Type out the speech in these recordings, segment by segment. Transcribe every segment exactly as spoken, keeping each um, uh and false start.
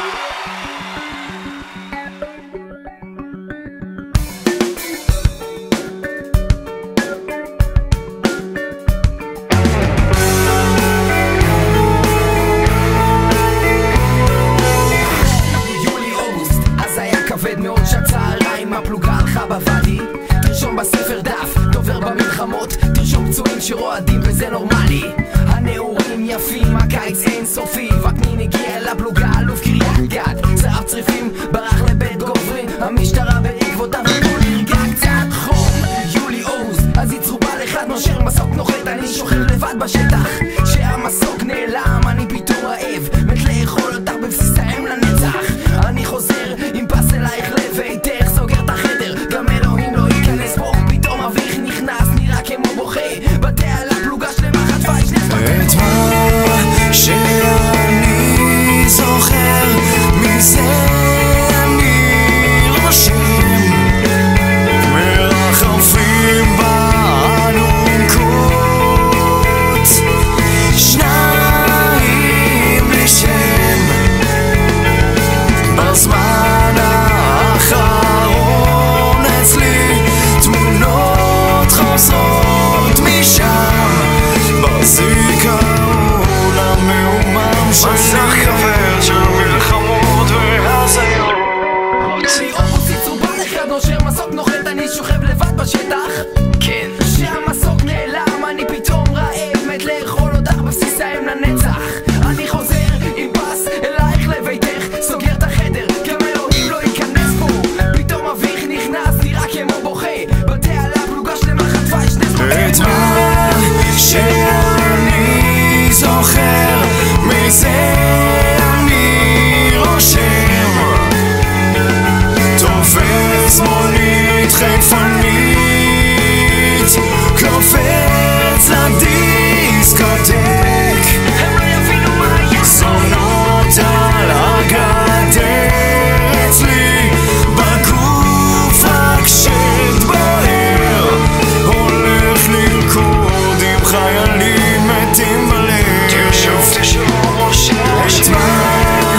הפלוגה הלכה בוואדי, תרשום בספר דף, דובר במלחמות, תרשום פצועים שרועדים וזה נורמלי. הנעורים יפים, הקיץ אין סופי, וקנין הגיע לפלוגה, אלוף קריית גת, צער צריפים, ברח לבית גוברין, המשטרה בעקבותיו הכל נרגע קצת חום. יולי אוגוסט, אז יצרו בעל אחד נושר, מסוק נוחת, אני שוכב לבד בשטח, שהמסוק נעלם, אני פתאום רעב, מת לאכול אותך בבסיס האם לנצח. אני חוזר עם פס אלייך לביתך, סוגר את החדר, גם אלוהים לא ייכנס פה, פתאום אביך נכנס, נראה כמו בוכה, בתי על הפלוגה שלמה חטפה יש נס את מה שאני זוכר מזה אני רושם מרחפים באלונקות שניים בלי שם בזמן האחרון אצלי תמונות חוזרות משם בזיכרון המהומם שלי מסך כבד של מלחמות והזיות. יולי אוגוסט יצרו בעל אחד נושר, מסוק נוחת, אני שוכב לבד בשטח, כן, שהמסוק נעלם, אני פתאום רעב, מת לאכול אותך בבסיס האם לנצח. אני חוזר עם פס אלייך לביתך, סוגר את החדר, גם אלוהים לא ייכנס פה, פתאום אביך נכנס, נראה כמו בוכה, בתי על הפלוגה שלמה חטפה יש נס את מה שאני זוכר מזה אני רושם תופס מונית חיפנית קופץ לדיסקוטק הם לא יבינו מה היה זונות על הגדר אצלי בגוף רק שתבוער הולך לרקוד עם חיילים מתים בלב תרשום תרשום רושם את מה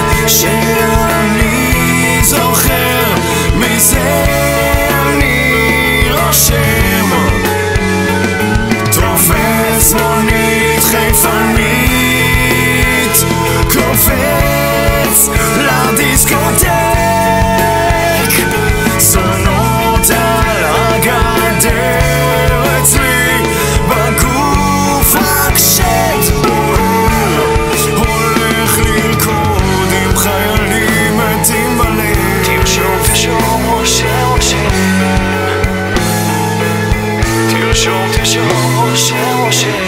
שאני זוכר מזה אני רושם תופס מונית חיפנית קופץ לדיסקוטק זונות על הגדר אצלי בגוף רק שתבוער הולך לרקוד עם חיילים מתים בלב תרשום תרשום רושם רושם תרשום תרשום רושם רושם